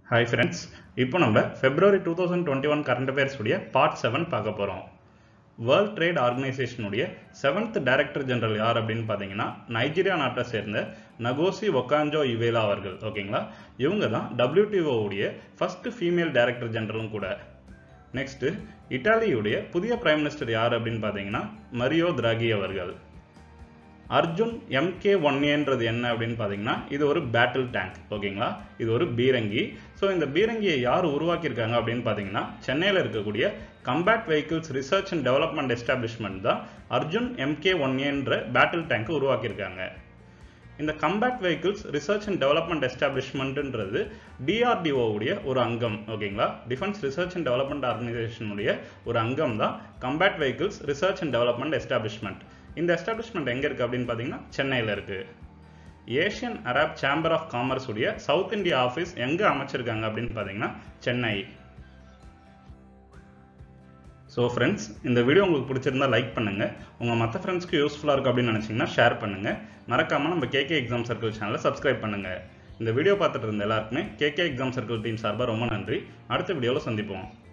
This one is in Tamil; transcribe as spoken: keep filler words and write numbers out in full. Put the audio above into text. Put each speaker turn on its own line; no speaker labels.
Hi friends, இப்போ நம்ம February twenty twenty-one current affairs உடைய part seven பார்க்க போறோம். World Trade Organization உடைய seventh Director General யார் அப்படினு பாத்தீங்கன்னா நைஜீரியா நாட்டை சேர்ந்த நகோசி ஒகாஞ்சோ இவேலா அவர்கள். ஓகேங்களா? இவங்க தான் W T O உடைய first female Director General கூட. நெக்ஸ்ட் இத்தாலியுடைய புதிய பிரைம் மினிஸ்டர் யார் அப்படினு பாத்தீங்கன்னா மரியோ திராகி அவர்கள். Arjun M K one A ன்றது என்ன அப்படினு பாத்தீங்கன்னா இது ஒரு பேட்டில் டேங்க். ஓகேங்களா? இது ஒரு பீரங்கி. சோ இந்த பீரங்கியை யார் உருவாக்கி இருக்காங்க அப்படினு பாத்தீங்கன்னா சென்னையில இருக்கக்கூடிய combat vehicles research and development establishment தான் Arjun M K one A ன்ற பேட்டில் டேங்க் உருவாக்கி இருக்காங்க. இந்த combat vehicles research and development எஸ்டாப்லிஷ்மென்ட்ன்றது D R D O உடைய ஒரு அங்கம். ஓகேங்களா? Defence research and development organisation உடைய ஒரு அங்கம் தான் combat vehicles research and development establishment. இந்த எஸ்டாப்லிஷ்மென்ட் எங்க இருக்கு அப்படினு பாத்தீங்கன்னா சென்னையில இருக்கு. Asian Arab chamber of commerce உடைய சவுத் இந்தியா ஆபீஸ் எங்க அமைச்சிருக்காங்க அப்படினு பாத்தீங்கன்னா சென்னை. சோ ஃப்ரெண்ட்ஸ், இந்த வீடியோ உங்களுக்கு பிடிச்சிருந்தா லைக் பண்ணுங்க. உங்க மற்ற ஃப்ரெண்ட்ஸ்க்கு யூஸ்ஃபுல்லா இருக்கு அப்படின்னு நினைச்சீங்கன்னா ஷேர் பண்ணுங்க. மறக்காம நம்ம K K எக்ஸாம் சர்க்கிள் சேனலை சப்ஸ்கிரைப் பண்ணுங்க. இந்த வீடியோ பார்த்துட்டு இருந்த எல்லாருக்குமே K K exam circle team சார்பா ரொம்ப நன்றி. அடுத்த வீடியோல சந்திப்போம்.